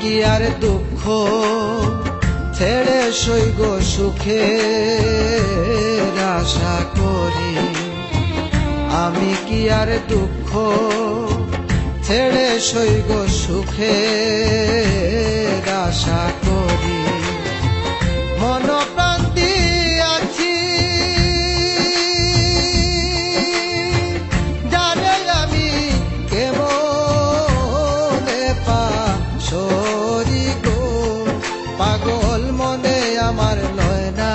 কি আর দুঃখ ছেড়ে সইগ সুখের আশা করি, আমি কি আর দুঃখ ছেড়ে সইগ সুখের আশা করি। মন প্রাণ দিয়াছি জানে আমি কেমনে পাশরি গো, পাগল মনে আমার লয় না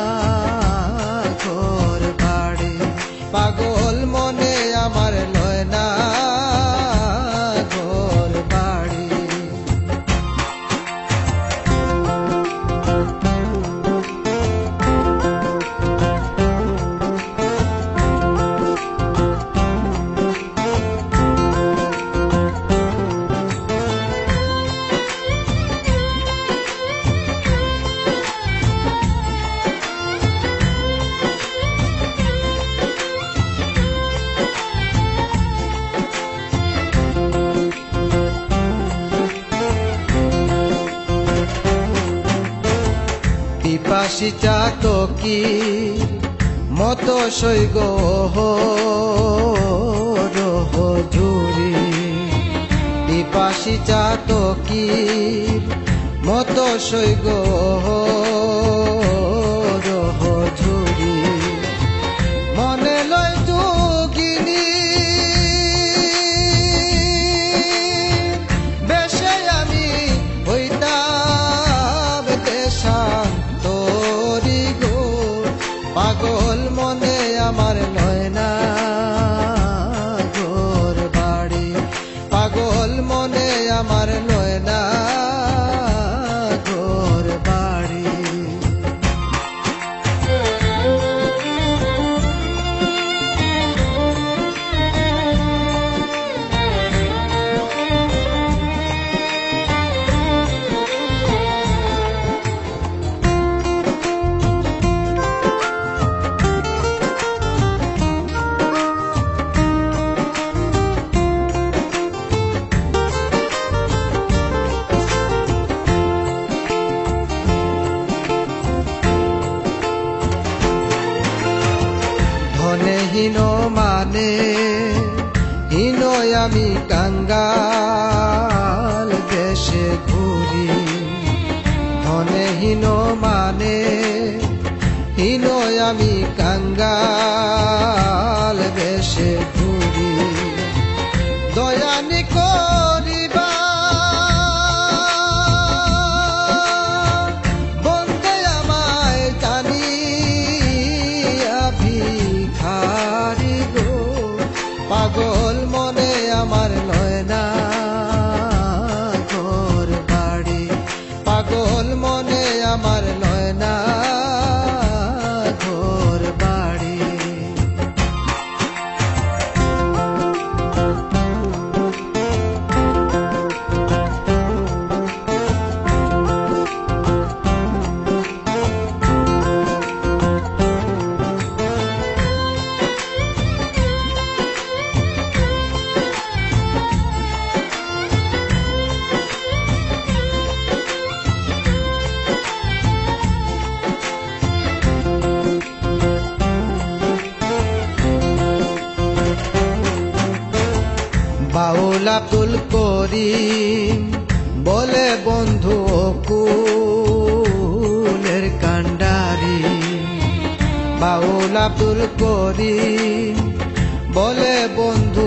ঘর বাড়ি, পাগল মনে আমার লয় না ঘর বাড়ি। পিপাসী চাতকি মতো সইগ ঝুরি, পিপাসী চাতকি মতো সইগ ঝুরি। মনে লয় যোগিনী বেশে আমি হইতাম দেশান্তরি গো, পাগল মনে আমার লয় না ঘর বাড়ি, পাগল মনে আমার লয় না ঘর বাড়ি। হীন মানে হীন আমি কাঙ্গাল দেশে ঘুরি, ধনে হীন মানে হীন আমি কাঙ্গাল দেশে ঘুরি। দয়ানি করিবা বন্দে আমায় জানিয়া ভিখারি গো, পাগল মনে আমার লয় না ঘর বাড়ি, পাগল মনে আমার লয় না ঘর বাড়ি। বাউল আব্দুল করিম বলে বন্ধু কুলের কান্ডারি, বাউল আব্দুল করিম বলে বন্ধু